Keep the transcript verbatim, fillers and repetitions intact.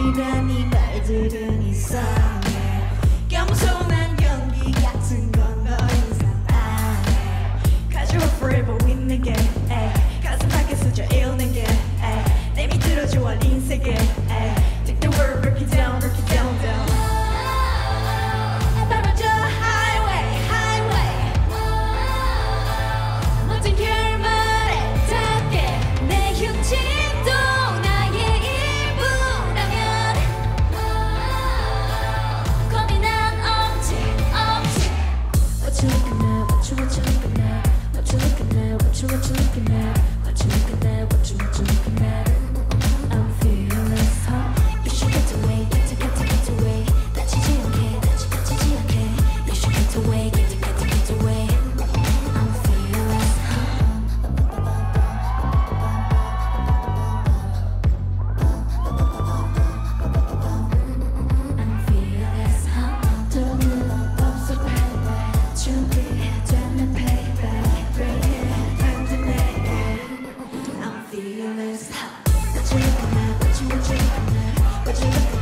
아니란 이 말들은 이상해 겸손한 연기 같은 건 더 이상 안해 Casual forever with 내게 가슴 밖에서 저 읽는 게 내 밑으로 좋아 인생에 Take the world, break it down, break it down, down 바로 저 highway, highway 모든 결말에 닿게 내 흉진도 나의 일부라면 겁이 난 없지, 없지 What you looking at, what you, what you looking at What you looking at, what you, what you looking at What you looking at, what you, what you looking at I'm fearless, huh? You should get away, get to, get to, get away 다치지 않게, 다치, 다치지 않게 You should get away, get to, get to, get away I'm fearless, huh? I'm fearless, huh? 돈은 없어, baby 준비되면 payback Bring it, 반대 내게 I'm fearless, huh? What you looking at, what you, what you looking at What you looking at